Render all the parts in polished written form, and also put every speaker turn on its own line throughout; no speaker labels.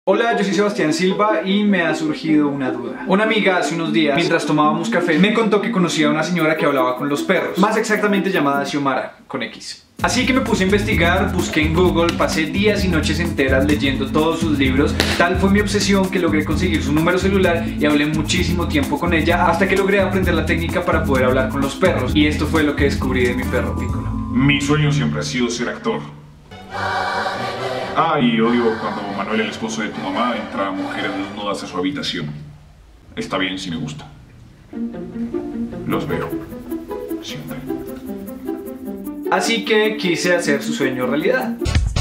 Hola, yo soy Sebastián Silva y me ha surgido una duda. Una amiga hace unos días, mientras tomábamos café, me contó que conocía a una señora que hablaba con los perros, más exactamente llamada Xiomara, con X. Así que me puse a investigar, busqué en Google, pasé días y noches enteras leyendo todos sus libros. Tal fue mi obsesión que logré conseguir su número celular y hablé muchísimo tiempo con ella hasta que logré aprender la técnica para poder hablar con los perros. Y esto fue lo que descubrí de mi perro Piccolo.
Mi sueño siempre ha sido ser actor. Y odio cuando Manuel, el esposo de tu mamá, entra a mujeres desnudas a su habitación. Está bien si me gusta. Los veo. Siempre.
Así que quise hacer su sueño realidad.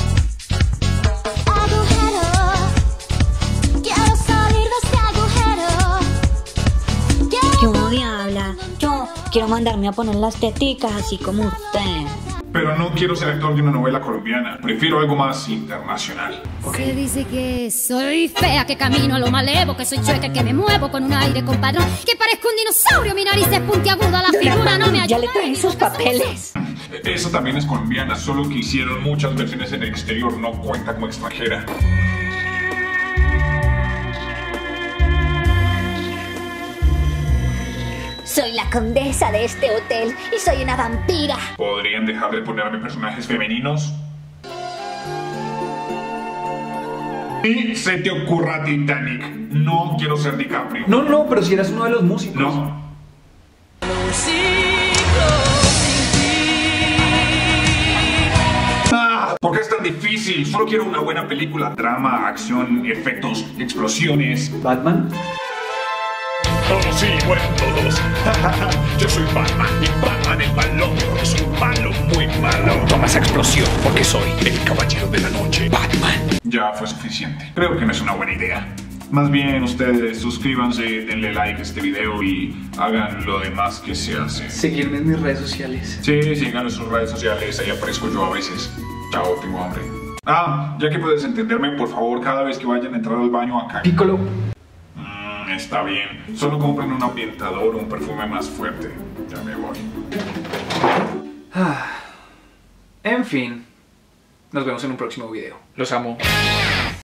Yo, diabla, yo quiero mandarme a poner las teticas así como usted.
Pero no quiero ser actor de una novela colombiana. Prefiero algo más internacional.
Se dice que soy fea, que camino a lo malevo, que soy chueca, que me muevo con un aire compadrón, que parezco un dinosaurio, mi nariz es puntiaguda, la figura no me ayuda.
Ya le traje sus papeles.
Eso también es colombiana, solo que hicieron muchas versiones en el exterior, no cuenta como extranjera.
Soy la condesa de este hotel y soy una vampira.
¿Podrían dejar de ponerme personajes femeninos? Y se te ocurra Titanic. No quiero ser DiCaprio.
No, pero si eras uno de los músicos.
No. ¿Por qué es tan difícil? Solo quiero una buena película. Drama, acción, efectos, explosiones.
¿Batman?
Oh, sí, mueren todos. Yo soy Batman y Batman es malo. Es un malo muy malo. Toma esa explosión porque soy el caballero de la noche. Batman. Ya fue suficiente. Creo que no es una buena idea. Más bien ustedes suscríbanse, denle like a este video y hagan lo demás que se hace.
Seguirme en mis redes sociales.
Sí, sigan en sus redes sociales, ahí aparezco yo a veces. Chao, tengo hambre. Ya que puedes entenderme, por favor, cada vez que vayan a entrar al baño acá.
Piccolo.
Está bien. Solo compren un ambientador o un perfume más fuerte. Ya me voy.
En fin. Nos vemos en un próximo video. Los amo.